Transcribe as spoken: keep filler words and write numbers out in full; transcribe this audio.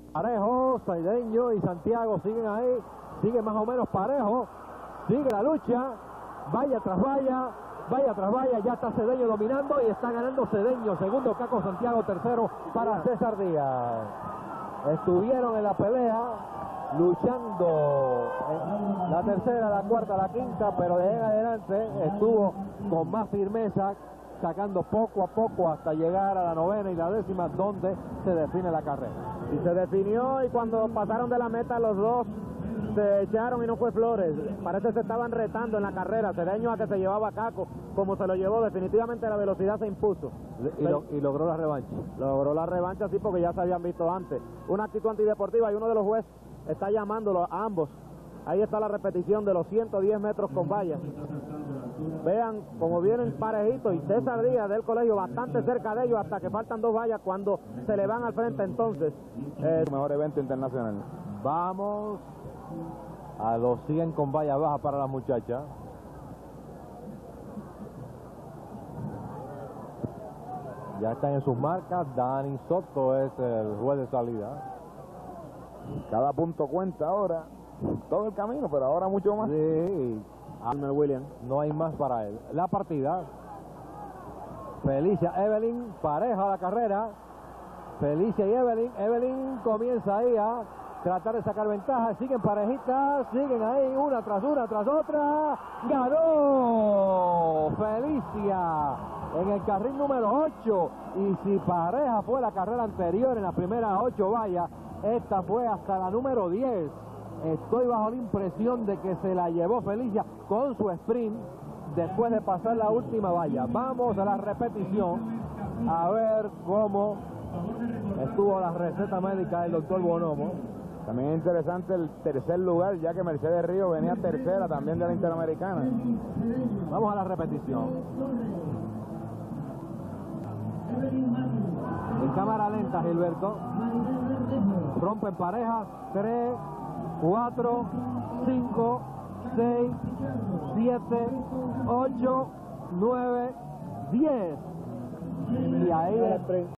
Parejo, Cedeño y Santiago siguen ahí, sigue más o menos parejo, sigue la lucha, valla tras valla, valla tras valla, ya está Cedeño dominando y está ganando Cedeño, segundo Caco Santiago, tercero para César Díaz. Estuvieron en la pelea, luchando en la tercera, la cuarta, la quinta, pero de ahí en adelante estuvo con más firmeza, sacando poco a poco hasta llegar a la novena y la décima, donde se define la carrera. Y se definió, y cuando pasaron de la meta los dos se echaron y no fue Flores. Parece que se estaban retando en la carrera, Cedeño a que se llevaba a Caco, como se lo llevó, definitivamente la velocidad se impuso. Y, lo, y logró la revancha. Logró la revancha, sí, porque ya se habían visto antes. Una actitud antideportiva, y uno de los jueces está llamándolo a ambos. Ahí está la repetición de los ciento diez metros con vallas. Vean cómo vienen parejitos, y César Díaz del colegio bastante cerca de ellos, hasta que faltan dos vallas cuando se le van al frente. Entonces, eh, mejor evento internacional. Vamos a los cien con valla baja para la muchacha. Ya están en sus marcas. Dani Soto es el juez de salida. Cada punto cuenta ahora, todo el camino, pero ahora mucho más. Sí. Arnold Williams. No hay más para él. La partida. Felicia, Evelyn, pareja la carrera. Felicia y Evelyn. Evelyn comienza ahí a tratar de sacar ventaja. Siguen parejitas, siguen ahí una tras una tras otra. ¡Ganó Felicia en el carril número ocho! Y si pareja fue la carrera anterior en las primeras ocho vallas, esta fue hasta la número diez. Estoy bajo la impresión de que se la llevó Felicia con su sprint después de pasar la última valla. Vamos a la repetición a ver cómo estuvo la receta médica del doctor Bonomo. También es interesante el tercer lugar, ya que Mercedes Río venía tercera también de la Interamericana. Vamos a la repetición. En cámara lenta, Gilberto. Rompen parejas. tres, cuatro, cinco, seis, siete, ocho, nueve, diez. Y ahí